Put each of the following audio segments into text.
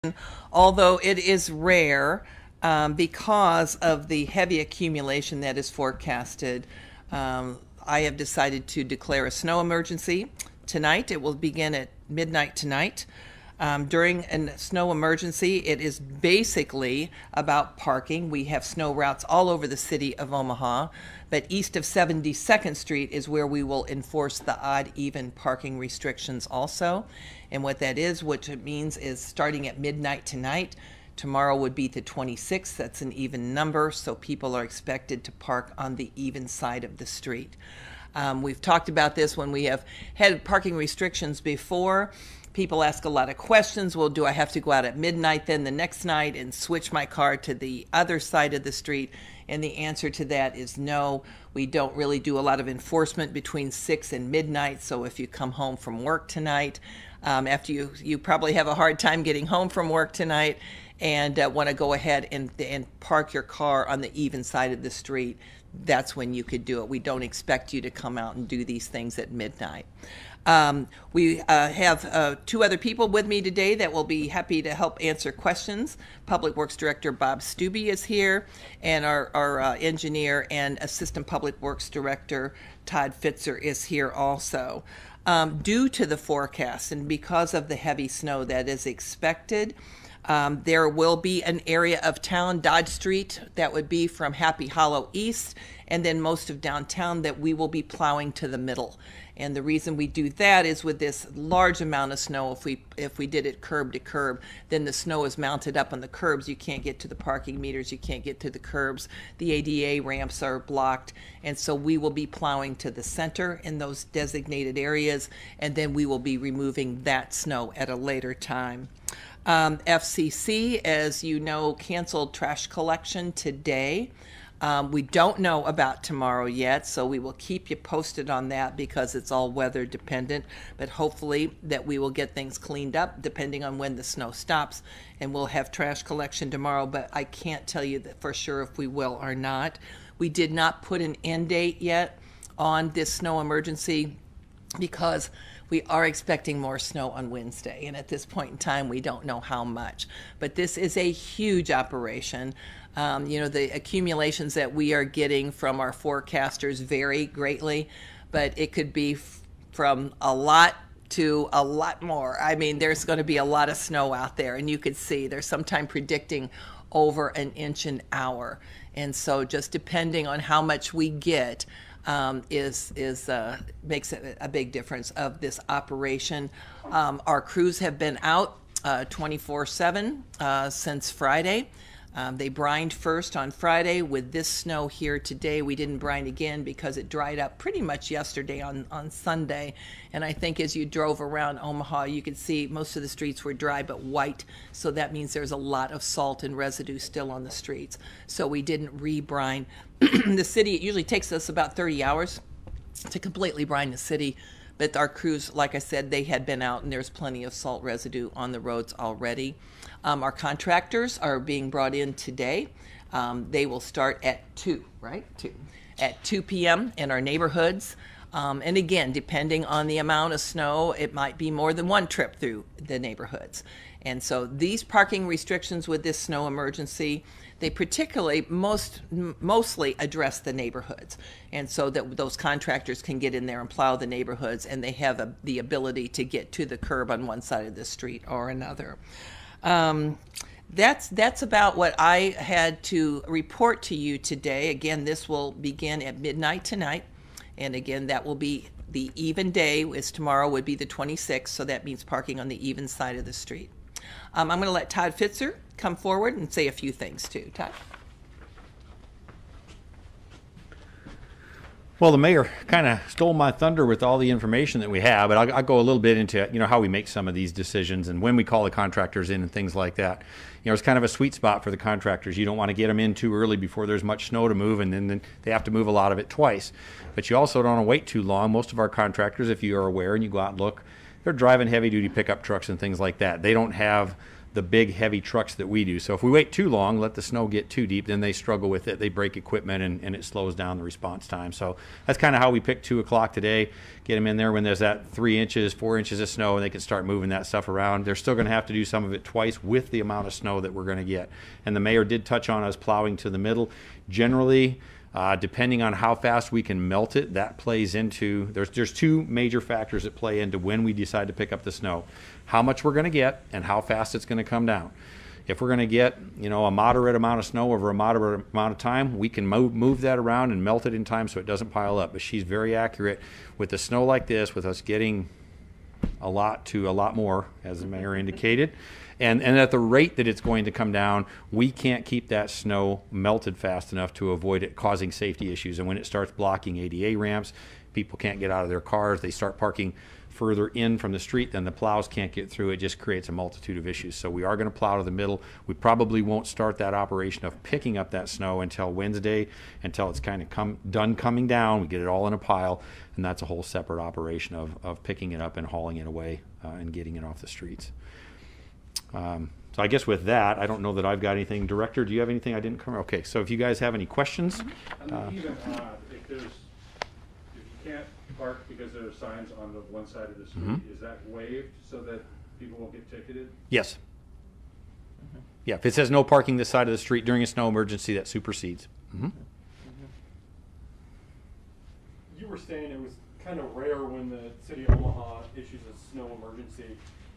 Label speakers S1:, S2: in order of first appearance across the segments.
S1: although it is rare because of the heavy accumulation that is forecasted. I have decided to declare a snow emergency tonight. It will begin at midnight tonight. During a snow emergency, it is basically about parking. We have snow routes all over the city of Omaha, but east of 72nd Street is where we will enforce the odd-even parking restrictions also. And what that is, what it means is starting at midnight tonight, tomorrow would be the 26th. That's an even number, so people are expected to park on the even side of the street. We've talked about this when we have had parking restrictions before. People ask a lot of questions. Well, do I have to go out at midnight then the next night and switch my car to the other side of the street? And the answer to that is no. We don't really do a lot of enforcement between 6 and midnight. So if you come home from work tonight, after you probably have a hard time getting home from work tonight and want to go ahead and park your car on the even side of the street, that's when you could do it. We don't expect you to come out and do these things at midnight. We have two other people with me today that will be happy to help answer questions. Public Works Director Bob Stubbe is here, and our engineer and Assistant Public Works Director Todd Fitzer is here also. Due to the forecast and because of the heavy snow that is expected, there will be an area of town, Dodge Street, that would be from Happy Hollow East, and then most of downtown that we will be plowing to the middle. And the reason we do that is with this large amount of snow, if we did it curb to curb, then the snow is mounted up on the curbs. You can't get to the parking meters. You can't get to the curbs. The ADA ramps are blocked. And so we will be plowing to the center in those designated areas, and then we will be removing that snow at a later time. FCC, as you know, canceled trash collection today. We don't know about tomorrow yet, so we will keep you posted on that because it's all weather dependent, but hopefully that we will get things cleaned up depending on when the snow stops, and we'll have trash collection tomorrow, but I can't tell you that for sure if we will or not. We did not put an end date yet on this snow emergency because we are expecting more snow on Wednesday, and at this point in time, we don't know how much. But this is a huge operation. The accumulations that we are getting from our forecasters vary greatly, but it could be from a lot to a lot more. I mean, there's going to be a lot of snow out there, and you could see they're sometimes predicting over an inch an hour. And so just depending on how much we get, makes a big difference of this operation. Our crews have been out 24/7 since Friday. They brined first on Friday. With this snow here today, we didn't brine again because it dried up pretty much yesterday on Sunday. And I think as you drove around Omaha, you could see most of the streets were dry but white. So that means there's a lot of salt and residue still on the streets. So we didn't re-brine. The city, it usually takes us about 30 hours to completely brine the city. But our crews, like I said, they had been out and there's plenty of salt residue on the roads already. Our contractors are being brought in today. They will start at 2, right? 2. At 2 p.m. in our neighborhoods. And again, depending on the amount of snow, it might be more than one trip through the neighborhoods. And so these parking restrictions with this snow emergency, they particularly mostly address the neighborhoods. And so that those contractors can get in there and plow the neighborhoods, and they have the ability to get to the curb on one side of the street or another. That's about what I had to report to you today. Again, this will begin at midnight tonight. And again, that will be the even day, as tomorrow would be the 26th. So that means parking on the even side of the street. I'm going to let Todd Fitzer come forward and say a few things too. Todd?
S2: Well, the mayor kind of stole my thunder with all the information that we have, but I'll go a little bit into how we make some of these decisions and when we call the contractors in and things like that. It's kind of a sweet spot for the contractors. You don't want to get them in too early before there's much snow to move, and then they have to move a lot of it twice. But you also don't want to wait too long. Most of our contractors, if you are aware and you go out and look, they're driving heavy-duty pickup trucks and things like that. They don't have the big heavy trucks that we do. So if we wait too long, let the snow get too deep, then they struggle with it. They break equipment and it slows down the response time. So that's kind of how we picked 2 o'clock today. Get them in there when there's that 3 inches, 4 inches of snow, and they can start moving that stuff around. They're still going to have to do some of it twice with the amount of snow that we're going to get. And the mayor did touch on us plowing to the middle. Generally, depending on how fast we can melt it, that plays into, there's 2 major factors that play into when we decide to pick up the snow. How much we're going to get and how fast it's going to come down. If we're going to get, a moderate amount of snow over a moderate amount of time, we can move that around and melt it in time so it doesn't pile up. But she's very accurate with the snow like this, with us getting a lot to a lot more, as the mayor indicated. And at the rate that it's going to come down, we can't keep that snow melted fast enough to avoid it causing safety issues. And when it starts blocking ADA ramps, people can't get out of their cars. They start parking further in from the street, then the plows can't get through. It just creates a multitude of issues. So we are going to plow to the middle. We probably won't start that operation of picking up that snow until Wednesday, until it's kind of done coming down. We get it all in a pile, and that's a whole separate operation of picking it up and hauling it away and getting it off the streets. So I guess with that, I don't know that I've got anything. Director, do you have anything I didn't cover? Okay, so if you guys have any questions.
S3: Even if you can't park because there are signs on the one side of the street, is that waived so that people won't get ticketed?
S2: Yes. Yeah, if it says no parking this side of the street during a snow emergency, that supersedes.
S4: You were saying it was kind of rare when the city of Omaha issues a snow emergency.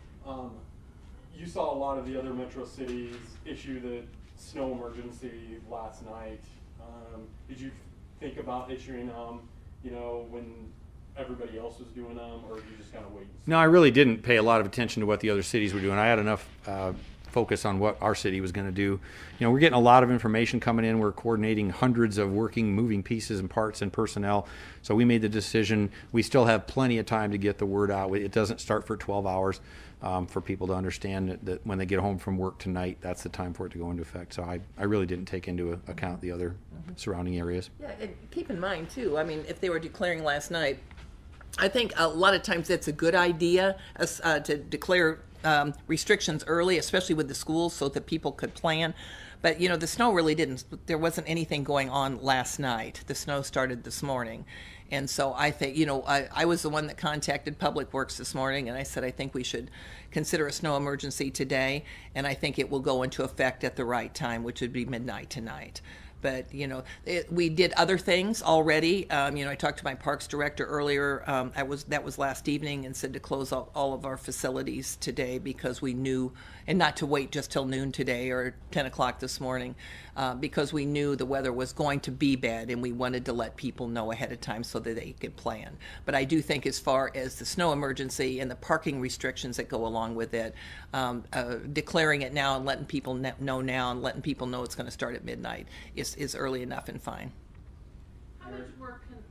S4: You saw a lot of the other metro cities issue the snow emergency last night. Did you think about issuing them, when everybody else was doing them, or did you just kind of wait and see?
S2: No, I really didn't pay a lot of attention to what the other cities were doing. I had enough focus on what our city was going to do. We're getting a lot of information coming in. We're coordinating hundreds of moving pieces and parts and personnel. So we made the decision. We still have plenty of time to get the word out. It doesn't start for 12 hours for people to understand that when they get home from work tonight, that's the time for it to go into effect. So I really didn't take into account the other surrounding areas.
S1: Yeah, and keep in mind, too, if they were declaring last night, I think a lot of times it's a good idea to declare restrictions early, especially with the schools, so that people could plan. But, the snow really there wasn't anything going on last night. The snow started this morning. And so I think, I was the one that contacted Public Works this morning, and I said, I think we should consider a snow emergency today, and I think it will go into effect at the right time, which would be midnight tonight. But, we did other things already. I talked to my parks director earlier. That was last evening, and said to close all of our facilities today because we knew, and not to wait just till noon today or 10 o'clock this morning, because we knew the weather was going to be bad, and we wanted to let people know ahead of time so that they could plan. But I do think as far as the snow emergency and the parking restrictions that go along with it, declaring it now and letting people know now and letting people know it's going to start at midnight is early enough and fine.
S5: How much work can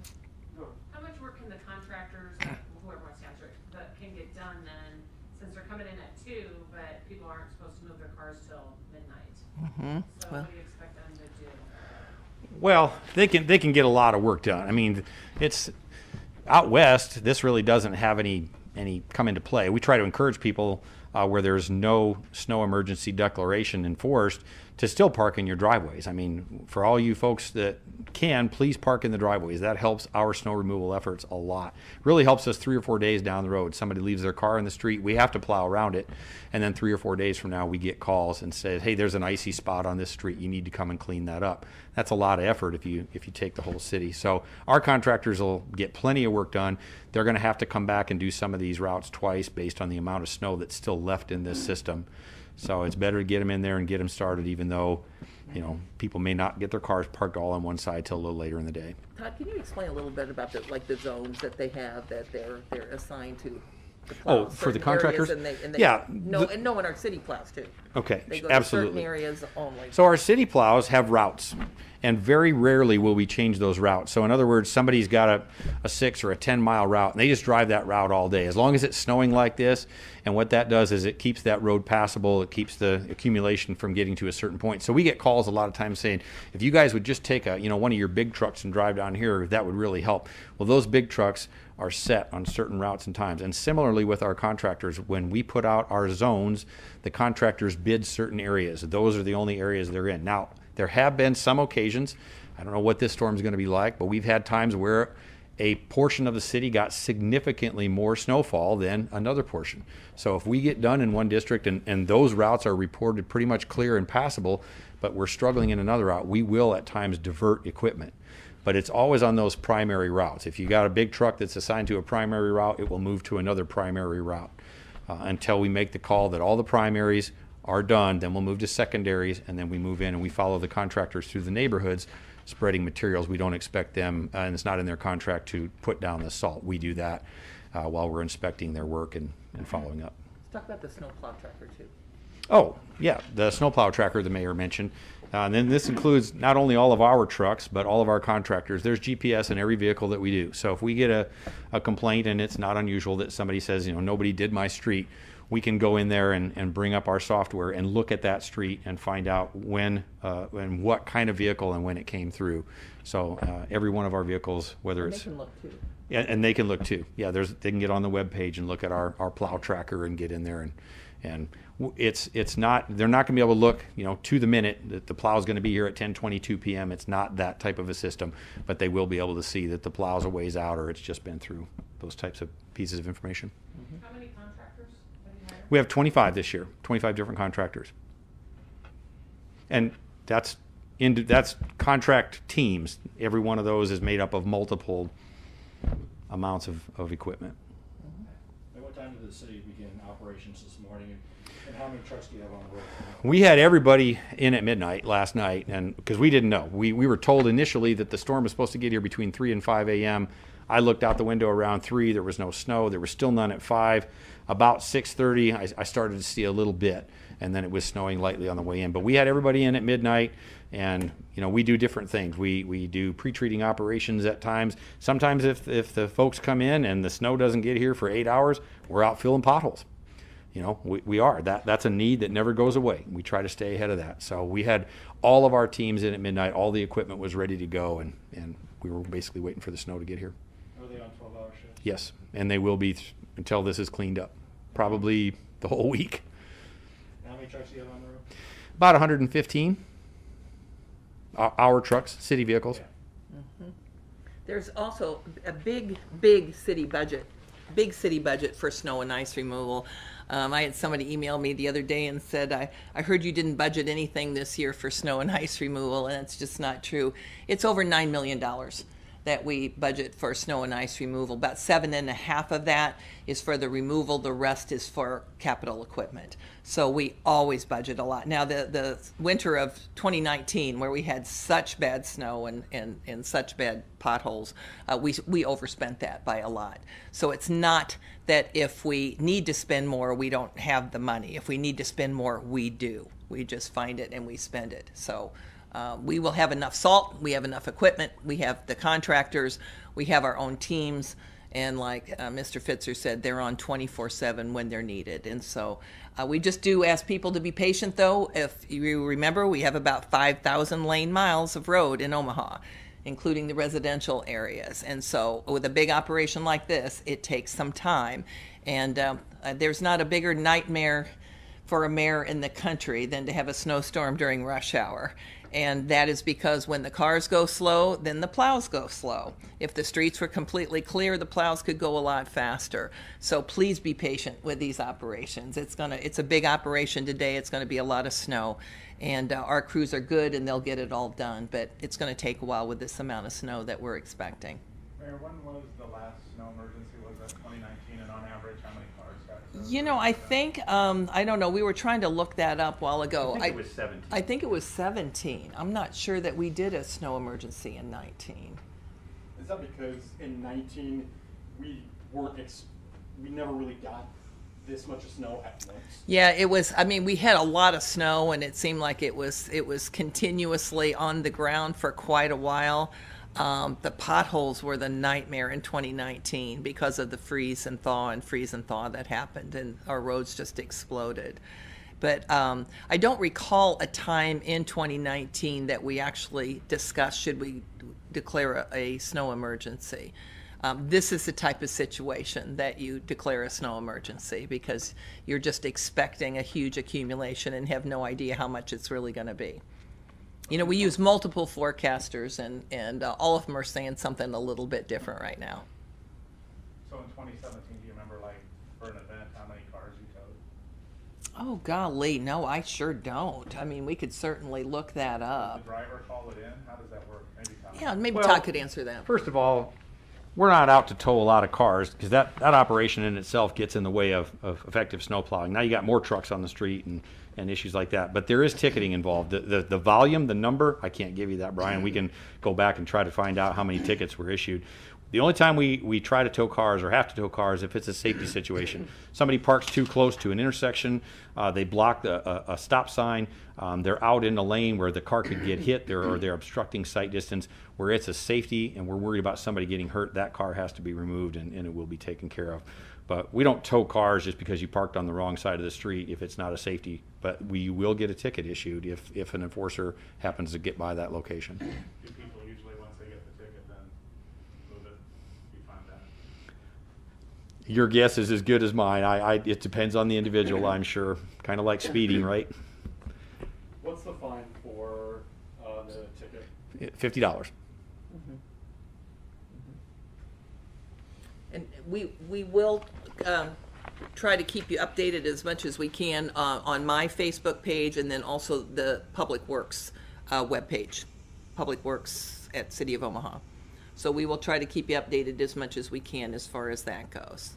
S5: the contractors, whoever wants to answer it, that can get done then, since they're coming in at 2, but people aren't supposed to move their cars till midnight? So what do you expect them to do?
S2: Well, they can get a lot of work done. It's out west. This really doesn't have any come into play. We try to encourage people where there's no snow emergency declaration enforced to still park in your driveways. For all you folks that can, please park in the driveways. That helps our snow removal efforts a lot. Really helps us 3 or 4 days down the road. Somebody leaves their car in the street, we have to plow around it, and then 3 or 4 days from now we get calls and say, hey, there's an icy spot on this street, you need to come and clean that up. That's a lot of effort if you take the whole city. So our contractors will get plenty of work done. They're going to have to come back and do some of these routes twice based on the amount of snow that's still left in this system. So it's better to get them in there and get them started, even though, people may not get their cars parked all on one side till a little later in the day.
S1: Todd, can you explain a little bit about the zones that they have that they're assigned to?
S2: For the contractors?
S1: Yeah. And no, in our city plows too.
S2: Okay,
S1: They go
S2: absolutely.
S1: to certain areas only.
S2: So our city plows have routes, and very rarely will we change those routes. So in other words, somebody's got a 6 or a 10-mile route, and they just drive that route all day. As long as it's snowing like this, and what that does is it keeps that road passable. It keeps the accumulation from getting to a certain point. So we get calls a lot of times saying, if you guys would just take one of your big trucks and drive down here, that would really help. Well, those big trucks are set on certain routes and times. And similarly with our contractors, when we put out our zones, the contractors bid certain areas. Those are the only areas they're in. Now, there have been some occasions, I don't know what this storm is going to be like, but we've had times where a portion of the city got significantly more snowfall than another portion. So if we get done in one district and those routes are reported pretty much clear and passable, but we're struggling in another route, we will at times divert equipment. But it's always on those primary routes. If you got a big truck that's assigned to a primary route, it will move to another primary route until we make the call that all the primaries are done. Then we'll move to secondaries, and then we move in and we follow the contractors through the neighborhoods spreading materials. We don't expect them, and it's not in their contract, to put down the salt. We do that while we're inspecting their work and following up.
S1: Let's talk about the snowplow tracker too.
S2: Oh, yeah, the snowplow tracker the mayor mentioned. And then this includes not only all of our trucks, but all of our contractors. There's GPS in every vehicle that we do. So if we get a complaint, and it's not unusual that somebody says, nobody did my street, we can go in there and bring up our software and look at that street and find out when and what kind of vehicle and when it came through. So every one of our vehicles, whether
S1: And
S2: it's...
S1: they can look too.
S2: Yeah, and they can look too. Yeah, they can get on the web page and look at our plow tracker and get in there and it's not, they're not going to be able to look to the minute that the plow is going to be here at 10:22 p.m. It's not that type of a system, but they will be able to see that the plow's a ways out or it's just been through, those types of pieces of information.
S5: How many contractors have you hired?
S2: We have 25 this year, 25 different contractors, and that's contract teams. Every one of those is made up of multiple amounts of equipment.
S6: At what time did the city begin operations this morning, and how many trucks do you have on the road?
S2: We had everybody in at midnight last night, and because we didn't know. We were told initially that the storm was supposed to get here between 3 and 5 a.m. I looked out the window around 3. There was no snow. There was still none at 5. About 6:30, I started to see a little bit, and then it was snowing lightly on the way in. But we had everybody in at midnight, and we do different things. We do pre-treating operations at times. Sometimes if the folks come in and the snow doesn't get here for 8 hours, we're out filling potholes. We are. That's a need that never goes away. We try to stay ahead of that. So we had all of our teams in at midnight. All the equipment was ready to go, and we were basically waiting for the snow to get here.
S6: Are they on 12-hour shifts?
S2: Yes, and they will be until this is cleaned up, probably the whole week.
S6: How many trucks do you have on the road?
S2: About 115. Our trucks, city vehicles.
S6: Yeah.
S1: There's also a big city budget for snow and ice removal. I had somebody email me the other day and said, I heard you didn't budget anything this year for snow and ice removal, and it's just not true. It's over $9 million that we budget for snow and ice removal. About 7.5 of that is for the removal. The rest is for capital equipment. So we always budget a lot. Now the winter of 2019, where we had such bad snow and such bad potholes, we overspent that by a lot. So it's not that if we need to spend more, we don't have the money. If we need to spend more, we do. We just find it and we spend it. So we will have enough salt, we have enough equipment, we have the contractors, we have our own teams, and like Mr. Fitzer said, they're on 24/7 when they're needed. And so we just do ask people to be patient, though. If you remember, we have about 5,000 lane miles of road in Omaha, including the residential areas. And so with a big operation like this, it takes some time. And there's not a bigger nightmare for a mayor in the country than to have a snowstorm during rush hour. And that is because when the cars go slow, then the plows go slow. If the streets were completely clear, the plows could go a lot faster. So please be patient with these operations. It's a big operation today. It's going to be a lot of snow. And our crews are good and they'll get it all done. But it's going to take a while with this amount of snow that we're expecting.
S3: Mayor, when was the last snow emergency? Was that 2019? And on average, how many cars got killed?
S1: I think, I don't know, we were trying to look that up a while ago.
S2: I think it was 17.
S1: I think it was 17. I'm not sure that we did a snow emergency in 19.
S4: Is that because in 19 we never really got this much snow at once?
S1: Yeah, it was, we had a lot of snow and it seemed like it was continuously on the ground for quite a while. The potholes were the nightmare in 2019 because of the freeze and thaw that happened, and our roads just exploded. But I don't recall a time in 2019 that we actually discussed should we declare a snow emergency. This is the type of situation that you declare a snow emergency because you're just expecting a huge accumulation and have no idea how much it's really going to be. You know, we use multiple forecasters, and all of them are saying something a little bit different right now.
S3: So in 2017, do you remember, like, for an event, how many cars you towed?
S1: Oh, golly, no, I sure don't. I mean, we could certainly look that
S3: Did
S1: up.
S3: the driver call it in? How does that work? Maybe Tom.
S1: Yeah, maybe
S2: Well,
S1: Todd could answer that.
S2: First of all, we're not out to tow a lot of cars because that operation in itself gets in the way of effective snow plowing. Now you got more trucks on the street and issues like that. But there is ticketing involved. The volume, the number, I can't give you that, Brian. We can go back and try to find out how many tickets were issued. The only time we try to tow cars or have to tow cars if it's a safety situation. Somebody parks too close to an intersection, they block a stop sign, they're out in the lane where the car could get hit, or they're obstructing sight distance, where it's a safety and we're worried about somebody getting hurt, that car has to be removed and it will be taken care of. But we don't tow cars just because you parked on the wrong side of the street if it's not a safety. But we will get a ticket issued if an enforcer happens to get by that location.
S3: Do people usually, once they get the ticket, then move it? You find that?
S2: Your guess is as good as mine. It depends on the individual, I'm sure. Kind of like speeding, right?
S4: What's the fine for the ticket?
S2: $50.
S1: And we will try to keep you updated as much as we can on my Facebook page, and then also the Public Works webpage, Public Works at City of Omaha. So we will try to keep you updated as much as we can as far as that goes.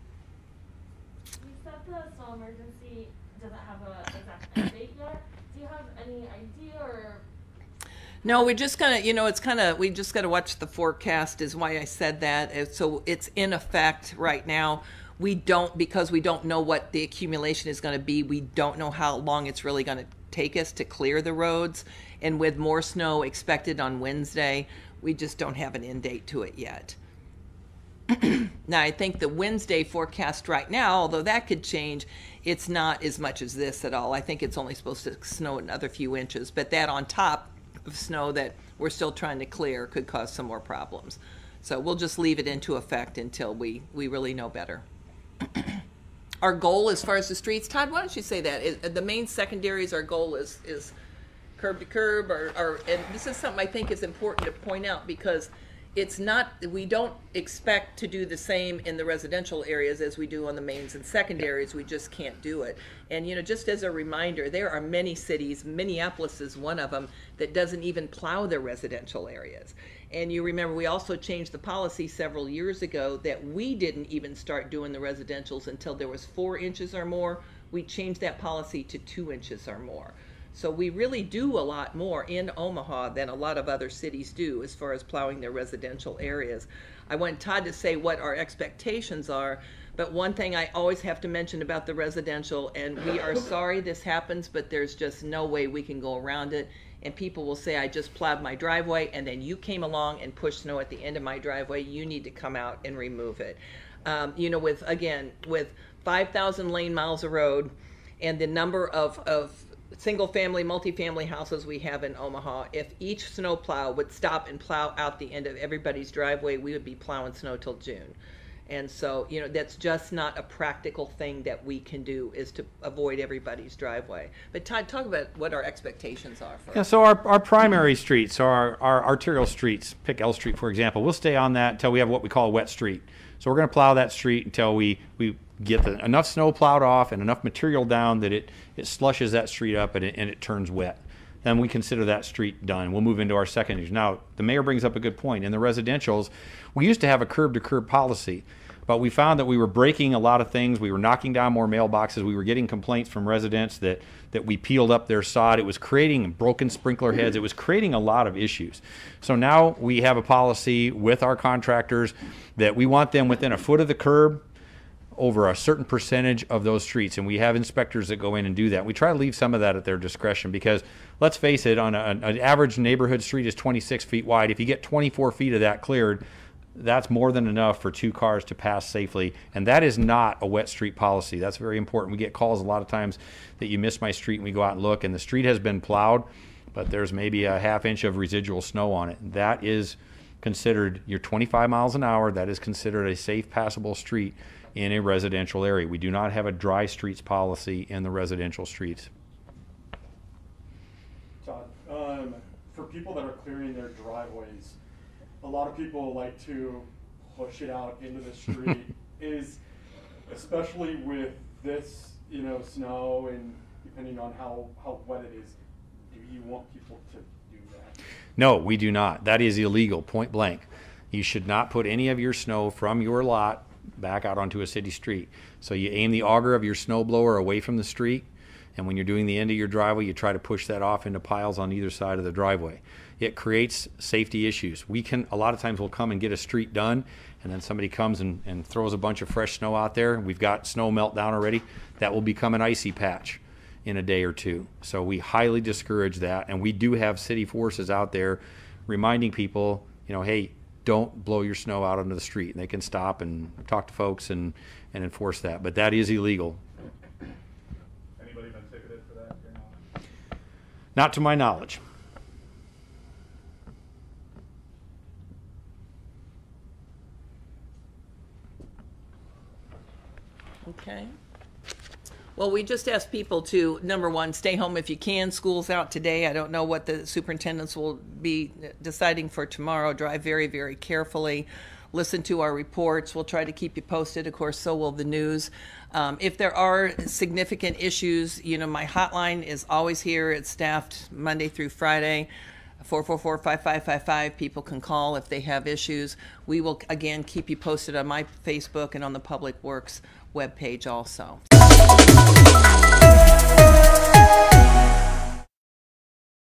S7: You said the snow emergency doesn't have a exact end date yet. Do you have any idea or?
S1: No, we're just gonna, you know, it's kind of, we just got to watch the forecast is why I said that. So it's in effect right now. We don't, because we don't know what the accumulation is going to be. We don't know how long it's really going to take us to clear the roads. And with more snow expected on Wednesday, we just don't have an end date to it yet. Now, I think the Wednesday forecast right now, although that could change, it's not as much as this at all. I think it's only supposed to snow another few inches, but that on top of snow that we're still trying to clear could cause some more problems. So we'll just leave it into effect until we really know better. Our goal as far as the streets, Todd, why don't you say that? The main secondaries, our goal is curb to curb, and this is something I think is important to point out because it's not, we don't expect to do the same in the residential areas as we do on the mains and secondaries. We just can't do it. And, you know, just as a reminder, there are many cities, Minneapolis is one of them, that doesn't even plow their residential areas. And you remember we also changed the policy several years ago that we didn't even start doing the residentials until there was 4 inches or more. We changed that policy to 2 inches or more. So we really do a lot more in Omaha than a lot of other cities do as far as plowing their residential areas. I want Todd to say what our expectations are, but one thing I always have to mention about the residential, and we are sorry this happens, but there's just no way we can go around it. And people will say, I just plowed my driveway, and then you came along and pushed snow at the end of my driveway. You need to come out and remove it. You know, with 5,000 lane miles of road and the number of single-family, multifamily houses we have in Omaha, if each snowplow would stop and plow out the end of everybody's driveway, we would be plowing snow till June. And so, you know, that's just not a practical thing that we can do, is to avoid everybody's driveway. But Todd, talk about what our expectations are.
S2: Yeah, so our primary streets, so our arterial streets, pick L Street for example, we'll stay on that until we have what we call a wet street. So we're going to plow that street until we get enough snow plowed off and enough material down that it slushes that street up and it turns wet. Then we consider that street done. We'll move into our secondaries. Now, the mayor brings up a good point. In the residentials, we used to have a curb-to-curb policy, but we found that we were breaking a lot of things. We were knocking down more mailboxes. We were getting complaints from residents that we peeled up their sod. It was creating broken sprinkler heads. It was creating a lot of issues. So now we have a policy with our contractors that we want them within a foot of the curb over a certain percentage of those streets, and we have inspectors that go in and do that. We try to leave some of that at their discretion because, let's face it, on an average neighborhood street is 26 feet wide. If you get 24 feet of that cleared, that's more than enough for 2 cars to pass safely, and that is not a wet street policy. That's very important. We get calls a lot of times that you miss my street, and we go out and look, and the street has been plowed, but there's maybe a half inch of residual snow on it. That is considered, you're 25 miles an hour, that is considered a safe passable street in a residential area. We do not have a dry streets policy in the residential streets.
S4: Todd, for people that are clearing their driveways, a lot of people like to push it out into the street. Especially with this, snow, and depending on how wet it is, do you want people to do that?
S2: No, we do not. That is illegal, point blank. You should not put any of your snow from your lot back out onto a city street. So you aim the auger of your snow blower away from the street, and when you're doing the end of your driveway, you try to push that off into piles on either side of the driveway. It creates safety issues. A lot of times we'll come and get a street done, and then somebody comes and throws a bunch of fresh snow out there. We've got snow melt down already. That will become an icy patch in a day or two. So we highly discourage that, and we do have city forces out there reminding people, hey, don't blow your snow out onto the street. And they can stop and talk to folks and enforce that. But that is illegal.
S3: Anybody been ticketed for that?
S2: Not to my knowledge.
S1: Okay. Well, we just asked people to, number one, stay home if you can. School's out today. I don't know what the superintendents will be deciding for tomorrow. Drive very, very carefully. Listen to our reports. We'll try to keep you posted. Of course, so will the news. If there are significant issues, my hotline is always here. It's staffed Monday through Friday. 444-5555. People can call if they have issues. We will, again, keep you posted on my Facebook and on the Public Works webpage also.